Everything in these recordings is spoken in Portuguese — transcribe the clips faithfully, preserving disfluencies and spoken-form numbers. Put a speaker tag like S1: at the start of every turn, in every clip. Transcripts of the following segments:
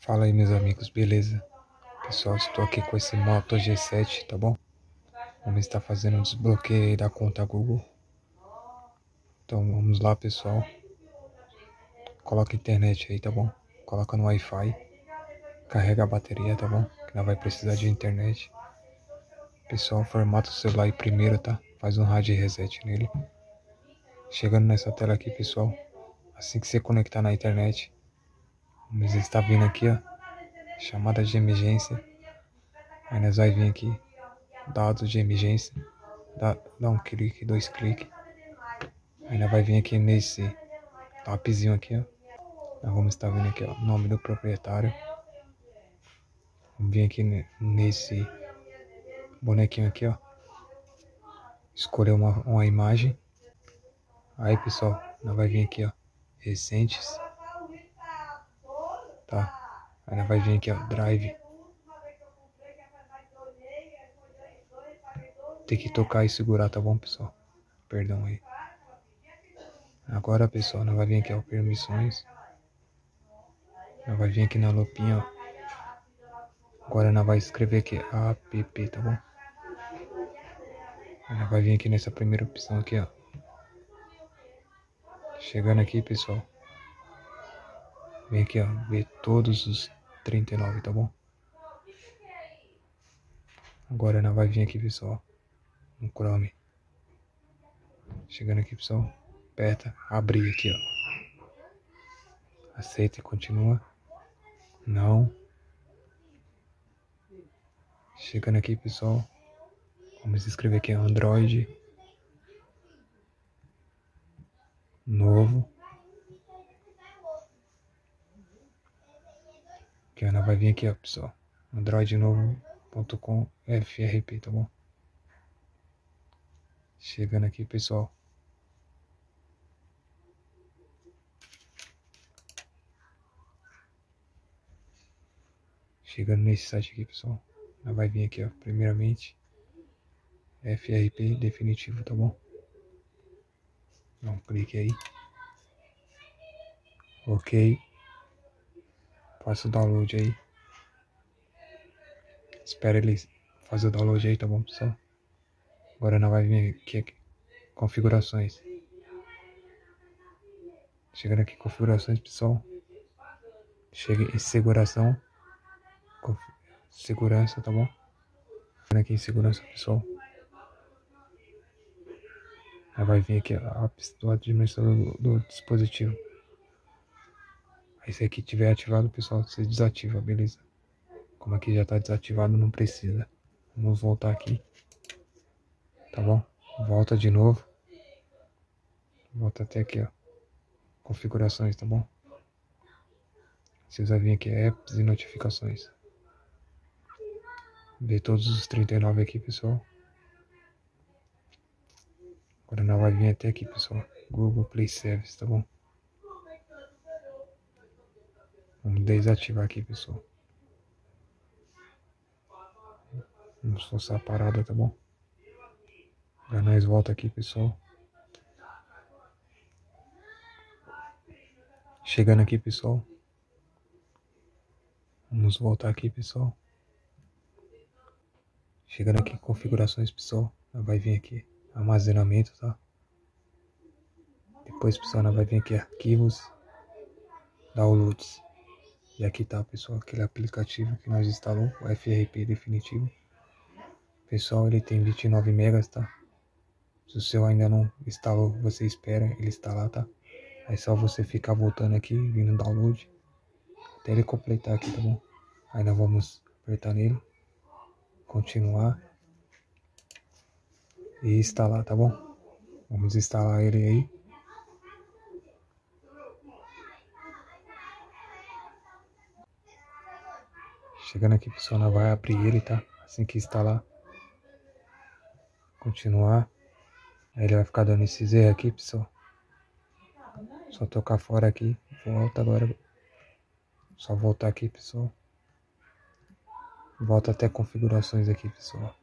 S1: Fala aí, meus amigos, beleza? Pessoal, estou aqui com esse Moto G sete, tá bom? Vamos estar fazendo um desbloqueio aí da conta Google. Então vamos lá, pessoal. Coloca a internet aí, tá bom? Coloca no Wi-Fi. Carrega a bateria, tá bom? Que não vai precisar de internet. Pessoal, formata o celular aí primeiro, tá? Faz um hard reset nele. Chegando nessa tela aqui, pessoal. Assim que você conectar na internet, vamos estar vindo aqui, ó. Chamada de emergência. Aí nós vai vir aqui. Dados de emergência. Dá, dá um clique, dois cliques. Ainda vai vir aqui nesse lapisinho aqui, ó. Nós vamos estar vendo aqui, ó, o nome do proprietário. Vamos vir aqui nesse bonequinho aqui, ó. Escolher uma, uma imagem. Aí, pessoal, nós vai vir aqui, ó, recentes. Tá? Aí nós vai vir aqui, ó, drive. Tem que tocar e segurar, tá bom, pessoal? Perdão aí. Agora, pessoal, nós vai vir aqui, ó, permissões. Nós vai vir aqui na lupinha, ó. Agora nós vai escrever aqui app, tá bom? Aí nós vai vir aqui nessa primeira opção aqui, ó. Chegando aqui, pessoal. Vem aqui, ó, ver todos os trinta e nove, tá bom? Agora nós vai vir aqui, pessoal, no Chrome. Chegando aqui, pessoal, aperta, abrir aqui, ó. Aceita e continua. Não. Chegando aqui, pessoal, vamos escrever aqui Android. Novo. Que ela vai vir aqui, ó, pessoal. Android novo ponto com F R P, tá bom? Chegando aqui, pessoal. Chegando nesse site aqui, pessoal. Ela vai vir aqui, ó. Primeiramente, F R P definitivo, tá bom? Dá um clique aí. Ok. Faça o download aí. Espera ele fazer o download aí, tá bom, pessoal? Agora não vai vir aqui, aqui. Configurações. Chegando aqui, configurações, pessoal. Chega em seguração. Conf... Segurança, tá bom? Chegando aqui em segurança, pessoal. Aí vai vir aqui a apps do administrador do, do dispositivo. Aí se aqui tiver ativado, pessoal, você desativa, beleza? Como aqui já está desativado, não precisa. Vamos voltar aqui. Tá bom? Volta de novo. Volta até aqui, ó. Configurações, tá bom? Você vai vir aqui, apps e notificações. Ver todos os trinta e nove aqui, pessoal. Agora nós vai vir até aqui, pessoal. Google Play Service, tá bom? Vamos desativar aqui, pessoal. Vamos forçar a parada, tá bom? Agora nós volta aqui, pessoal. Chegando aqui, pessoal. Vamos voltar aqui, pessoal. Chegando aqui, configurações, pessoal. Vai vir aqui, armazenamento, tá? Depois, pessoal, vai vir aqui, arquivos, downloads. E aqui tá, pessoal, aquele aplicativo que nós instalamos, o F R P definitivo. Pessoal, ele tem vinte e nove megas, tá? Se o seu ainda não instalou, você espera ele instalar, tá? É só você ficar voltando aqui, vindo download, até ele completar aqui, tá bom? Aí nós vamos apertar nele, continuar e instalar, tá bom? Vamos instalar ele aí. Chegando aqui, pessoal, nós vai abrir ele, tá? Assim que instalar, continuar. Aí ele vai ficar dando esses erros aqui, pessoal. Só tocar fora aqui, volta agora. Só voltar aqui, pessoal. Volta até configurações aqui, pessoal.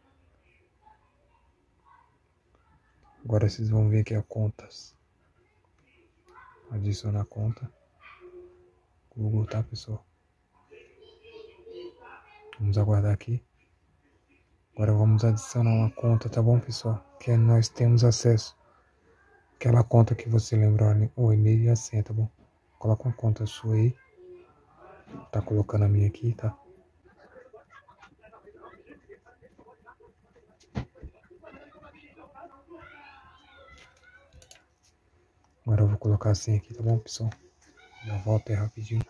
S1: Agora vocês vão ver aqui a contas. Adicionar conta. Google, tá, pessoal? Vamos aguardar aqui. Agora vamos adicionar uma conta, tá bom, pessoal? Que nós temos acesso. Aquela conta que você lembrou, o e-mail e a senha, tá bom? Coloca uma conta sua aí. Tá colocando a minha aqui, tá? Agora eu vou colocar a senha aqui, tá bom, pessoal? Já volto aí rapidinho.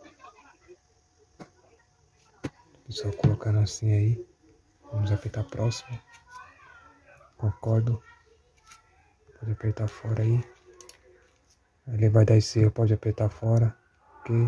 S1: Pessoal, colocando a senha aí. Vamos apertar próximo. Concordo. Pode apertar fora aí. Ele vai dar esse erro, pode apertar fora. Ok.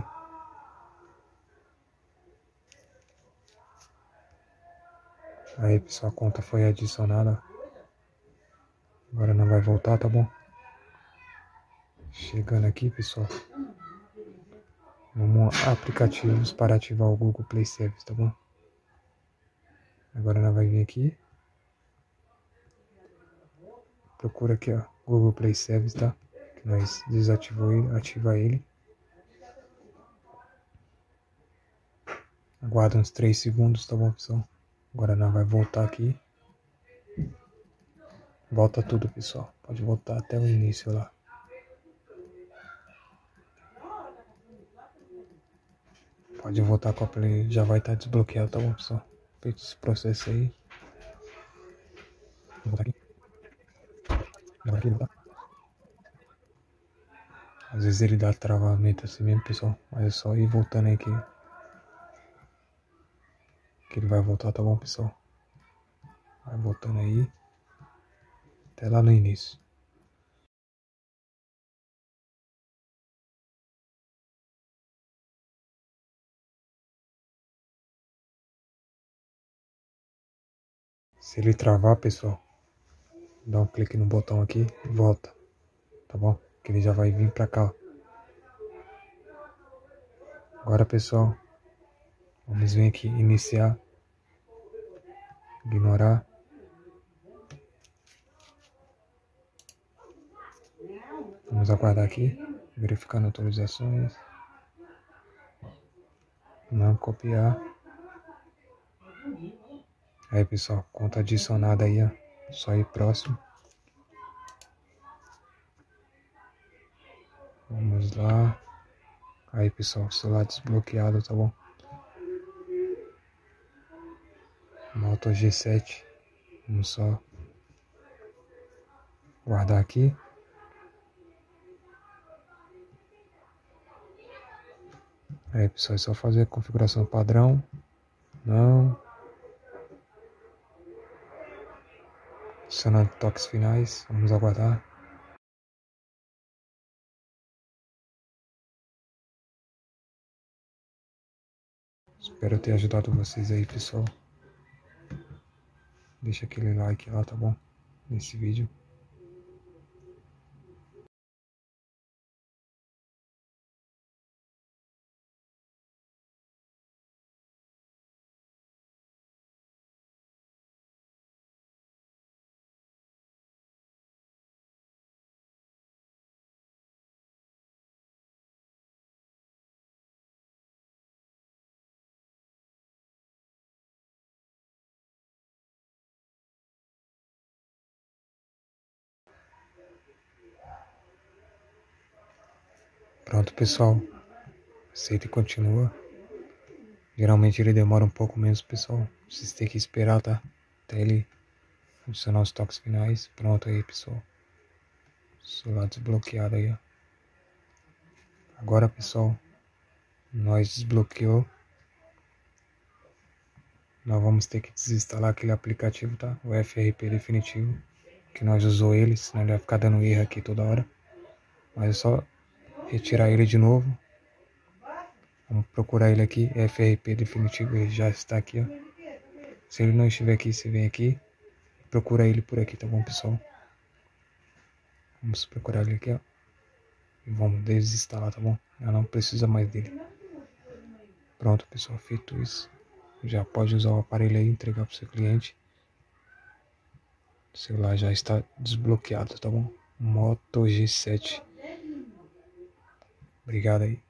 S1: Aí, pessoal, a conta foi adicionada. Agora não vai voltar, tá bom? Chegando aqui, pessoal. Vamos a aplicativos para ativar o Google Play Service, tá bom? Agora nós vai vir aqui. Procura aqui, ó, Google Play Service, tá? Que nós desativou ele, ativa ele. Aguarda uns três segundos, tá bom, pessoal? Agora nós vai voltar aqui. Volta tudo, pessoal. Pode voltar até o início lá. Pode voltar com a Play, já vai estar desbloqueado, tá bom, pessoal? Feito esse processo aí. Vou voltar aqui. Já vai aqui, tá? Às vezes ele dá travamento assim mesmo, pessoal. Mas é só ir voltando aí que, que ele vai voltar, tá bom, pessoal? Vai voltando aí. Até lá no início. Se ele travar, pessoal, dá um clique no botão aqui e volta. Tá bom? Que ele já vai vir pra cá, ó. Agora, pessoal, vamos vir aqui, iniciar, ignorar. Vamos aguardar aqui, verificando atualizações. Não copiar. Aí, pessoal, conta adicionada aí, ó. Só ir próximo. Vamos lá. Aí, pessoal, celular desbloqueado, tá bom? Moto G sete. Vamos só guardar aqui. Aí, pessoal, é só fazer a configuração padrão. Não. Adicionando toques finais. Vamos aguardar. Espero ter ajudado vocês aí, pessoal. Deixa aquele like lá, tá bom? Nesse vídeo. Pronto, pessoal. Aceita e continua. Geralmente ele demora um pouco menos, pessoal. Vocês têm que esperar, tá? Até ele adicionar os toques finais. Pronto aí, pessoal. Celular desbloqueado aí, ó. Agora, pessoal, nós desbloqueou. Nós vamos ter que desinstalar aquele aplicativo, tá? O F R P definitivo. Que nós usou ele, senão ele vai ficar dando erro aqui toda hora. Mas é só retirar ele de novo. Vamos procurar ele aqui, F R P definitivo, ele já está aqui, ó. Se ele não estiver aqui, você vem aqui, procura ele por aqui, tá bom, pessoal? Vamos procurar ele aqui, ó. E vamos desinstalar, tá bom? Já não precisa mais dele. Pronto, pessoal, feito isso. Já pode usar o aparelho aí e entregar para o seu cliente. O celular já está desbloqueado, tá bom? Moto G sete. Obrigado aí.